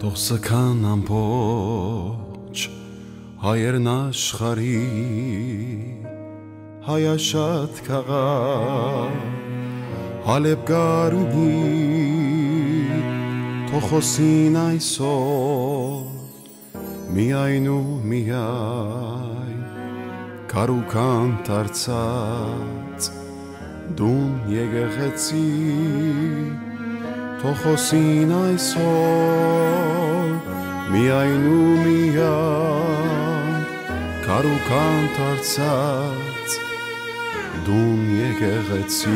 Տողսքան ամբոչ հայերն աշխարհի հայաշատ քաղաք Հալեբ գարունի թողոսին այսօր միայն ու միայն կարուքան դարձած դուն եկեղեցի թողոսին այսօր միայն ու միայն կարուքան դարձած դուն եկեղեցի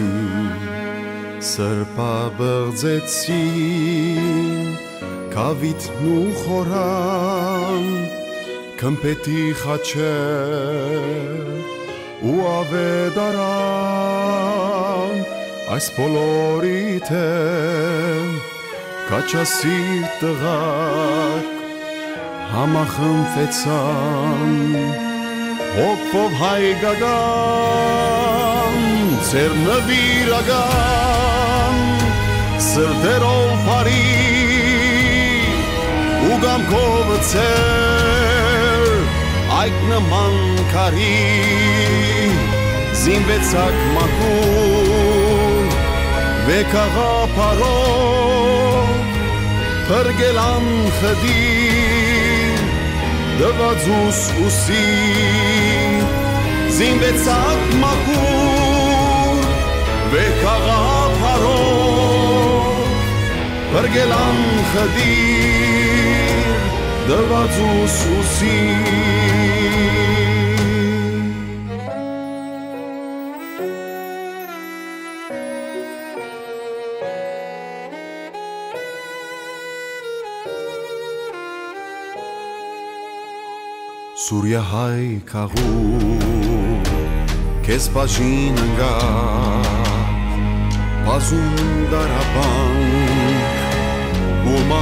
սրբաբղձեցին կավիթն ու խորան կմպետի խաչեր ու ավետարան այս բոլորիդ եմ կաչասիր տղակ համախմբվեցան հոգով հայկական ձեր նվիրական սրտերով բարի ու գամքով ծեր այդ նման քարի զինվեցակ մաքուր վեկաղապարով փրկել անխդիր դվածուս ուսի զինվեցակ մաքուր վեկաղապարով փրկել անխդիր դվածուս ուսի Սուրյա հայ քաղուք քեզ բաժին ընկավ բազում դարաբանք ոմա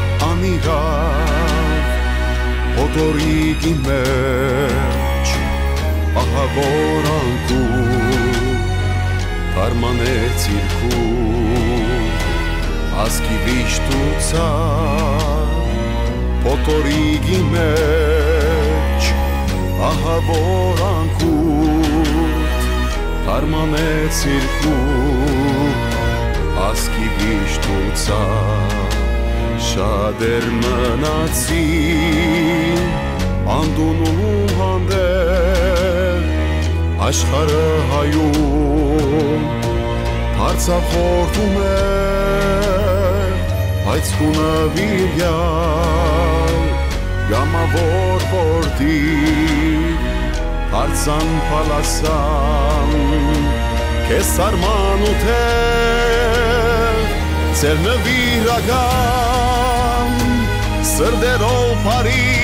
անիրավ օտորիկի մեջ ահավոր անկու արմանեց իրքու ասկի վիշտուցա օտորիկի մեջ ահավոր անկուտ արմանեց իրքու ասկի վիշտուցա շատեր մնացին անդունում հանդեր աշխարհը հայում հարցախորդում է այդ կունավիրյալ գամավոր որդի հարցան պալասան քեզ սարման ու թեր ձեր նվիրական սրդերով բարի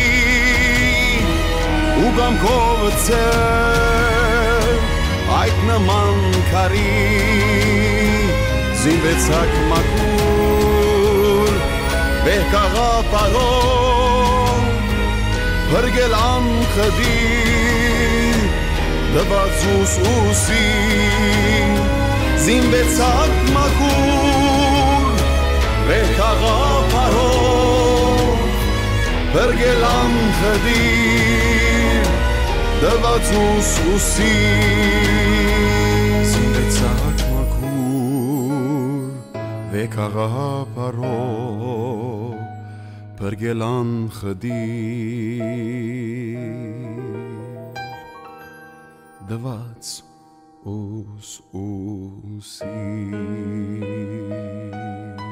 ու գամքով ծեր այդ նման քարի զինվեցակ մաքուր վեկաղապարով փրկել անխդիր դվածուս ուսի զինվեցակ մաքուր վեկաղապարով փրկել անխդիր դվածուս ուսի զինվեցակ մաքուր վեկաղապարով փրկել անխդիր դված ուսի